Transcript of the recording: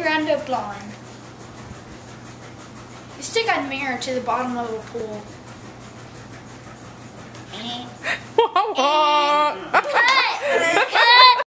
Grande Blonde. You stick a mirror to the bottom of a pool.